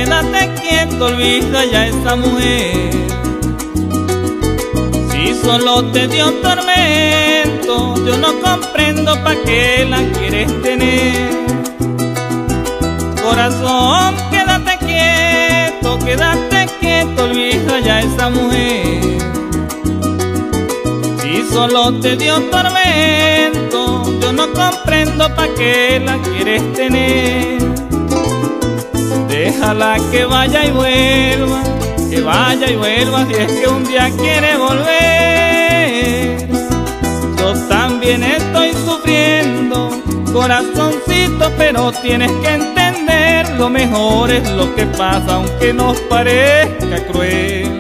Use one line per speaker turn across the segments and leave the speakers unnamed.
quédate quieto, olvida ya a esa mujer. Si solo te dio tormento, yo no comprendo pa' qué la quieres tener. Corazón, quédate quieto, olvida ya a esa mujer. Si solo te dio tormento, yo no comprendo pa' qué la quieres tener. Déjala que vaya y vuelva, que vaya y vuelva, si es que un día quiere volver. Yo también estoy sufriendo, corazoncito, pero tienes que entender, lo mejor es lo que pasa, aunque nos parezca cruel.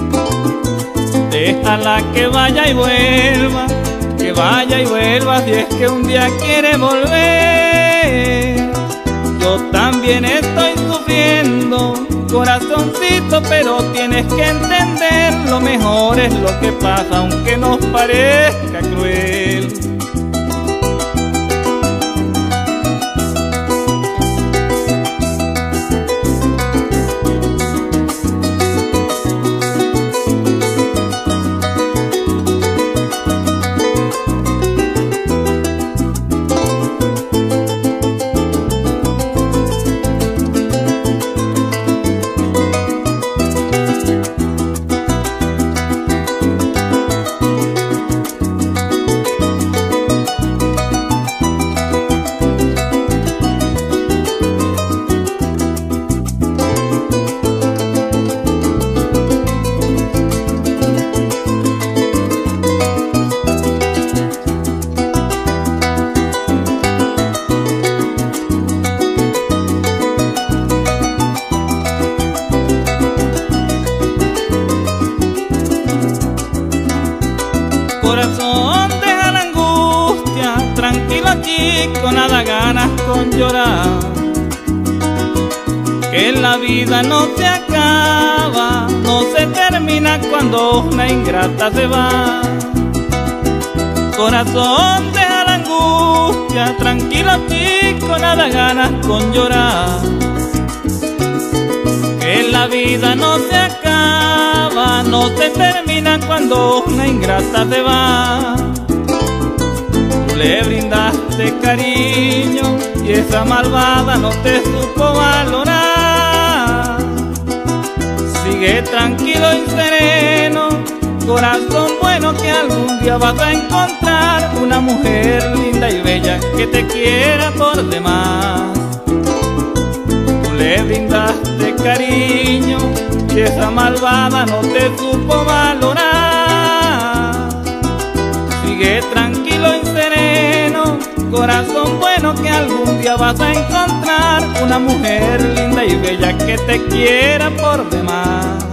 Déjala que vaya y vuelva, que vaya y vuelva, si es que un día quiere volver. Yo también estoy sufriendo, corazoncito, pero tienes que entender, lo mejor es lo que pasa, aunque nos parezca cruel. Corazón, deja la angustia, tranquilo chico, nada ganas con llorar. Que la vida no se acaba, no se termina cuando una ingrata se va. Corazón, deja la angustia, tranquilo chico, nada ganas con llorar. Que la vida no se acaba, no se termina cuando una ingrata se va. Tú le brindaste cariño y esa malvada no te supo valorar. Sigue tranquilo y sereno, corazón bueno, que algún día vas a encontrar una mujer linda y bella que te quiera por demás. Tú le brindaste cariño y esa malvada no te supo valorar. Sigue tranquilo y sereno, corazón bueno, que algún día vas a encontrar una mujer linda y bella que te quiera por demás.